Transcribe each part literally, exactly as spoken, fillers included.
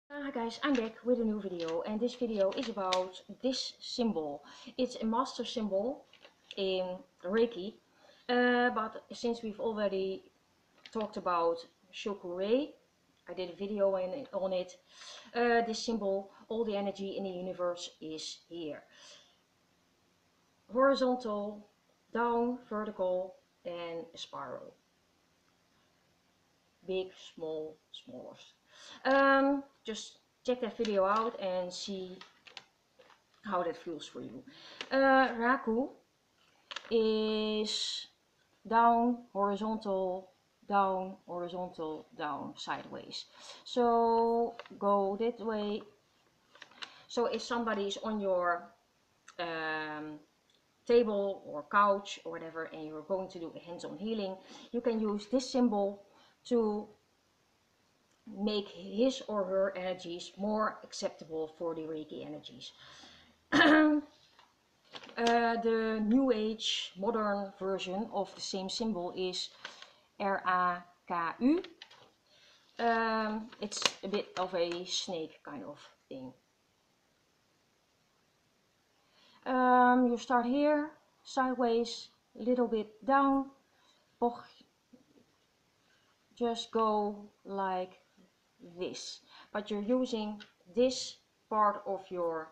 Hi guys, I'm back with a new video, and this video is about this symbol. It's a master symbol in Reiki, uh, but since we've already talked about Shokurei, I did a video in, on it. Uh, this symbol, all the energy in the universe is here. Horizontal, down, vertical, and a spiral. Big, small, smallest. Um, just check that video out and see how that feels for you. Uh, Raku is down, horizontal, down, horizontal, down, sideways. So go that way. So if somebody is on your um, table or couch or whatever and you're going to do a hands-on healing, you can use this symbol to make his or her energies more acceptable for the Reiki energies. Uh, the New Age modern version of the same symbol is R A K U. Um, it's a bit of a snake kind of thing. Um, you start here, sideways, a little bit down, just go like this. But you're using this part of your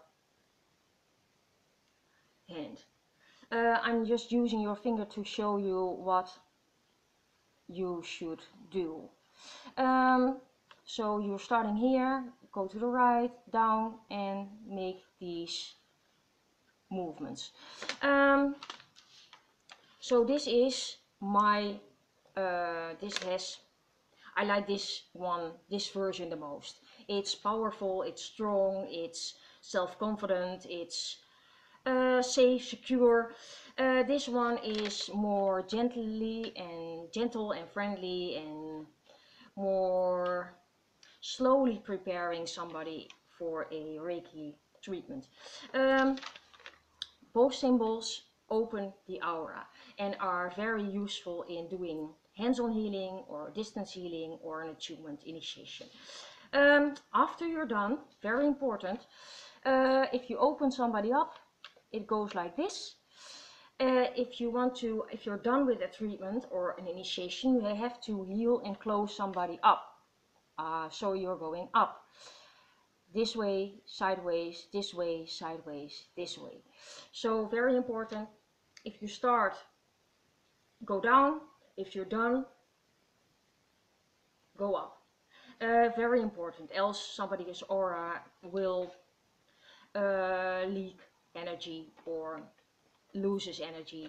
hand. Uh, I'm just using your finger to show you what you should do. Um, so you're starting here, go to the right, down, and make these movements. Um, so this is my, uh, this has, I like this one, this version the most. It's powerful, it's strong, it's self-confident, it's uh, safe, secure. Uh, this one is more gently and gentle and friendly and more slowly preparing somebody for a Reiki treatment. Um, both symbols open the aura and are very useful in doing hands-on healing or distance healing or an attunement initiation. Um, after you're done, very important, uh, if you open somebody up, it goes like this. Uh, if you want to, if you're done with a treatment or an initiation, you have to heal and close somebody up. Uh, so you're going up, this way, sideways, this way, sideways, this way. So very important, if you start, go down. If you're done, go up. Uh, very important, else somebody's aura will uh, leak energy or loses energy.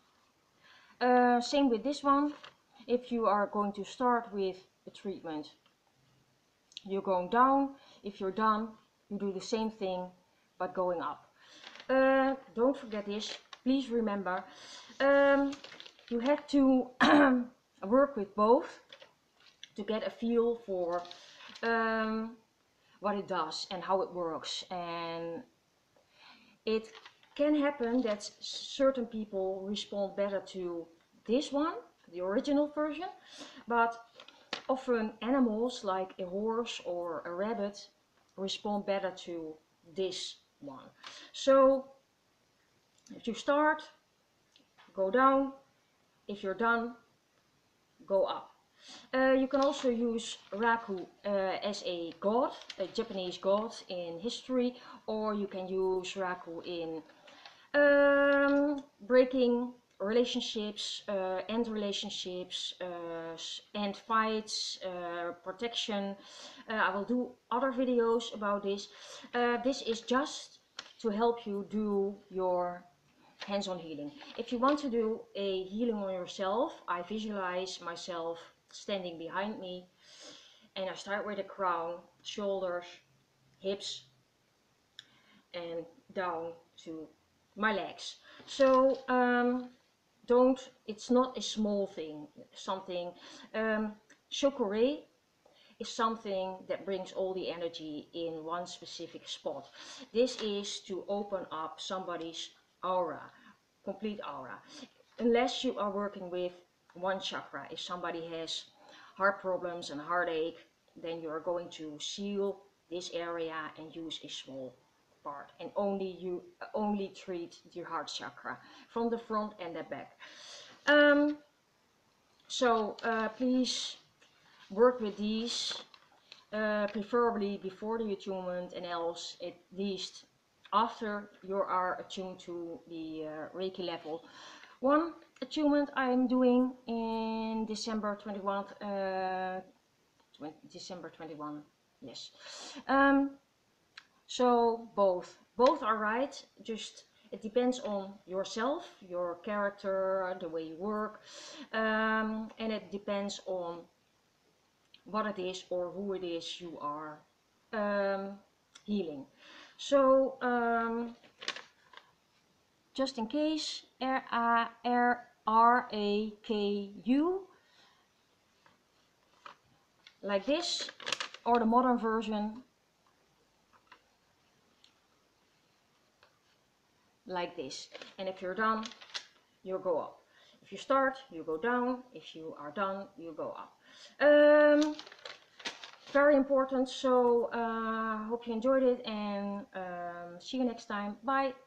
Uh, same with this one. If you are going to start with a treatment, you're going down. If you're done, you do the same thing but going up. Uh, don't forget this, please remember, um, you have to work with both to get a feel for um, what it does and how it works. And it can happen that certain people respond better to this one, the original version, but often animals like a horse or a rabbit respond better to this one. So if you start, go down. If you're done, go up. Uh, you can also use Raku uh, as a god, a Japanese god in history, or you can use Raku in um, breaking relationships, uh, end relationships, uh, end fights, uh, protection. Uh, I will do other videos about this. Uh, this is just to help you do your hands-on healing. If you want to do a healing on yourself, I visualize myself standing behind me and I start with the crown, shoulders, hips, and down to my legs. So um, don't, it's not a small thing, something, um, Shokurei is something that brings all the energy in one specific spot. This is to open up somebody's aura, complete aura. Unless you are working with one chakra, if somebody has heart problems and heartache, then you are going to seal this area and use a small part, and only you only treat the heart chakra from the front and the back. Um, so uh, please work with these, uh, preferably before the attunement, and else at least after you are attuned to the uh, Reiki level one attunement I'm doing in December twenty-first, uh, December twenty-first, yes. Um, so both, both are right, just it depends on yourself, your character, the way you work, um, and it depends on what it is or who it is you are um, healing. So um, just in case, R A K U, like this, or the modern version, like this. And if you're done, you go up. If you start, you go down. If you are done, you go up. Um, very important. So uh, hope you enjoyed it, and um, see you next time. Bye.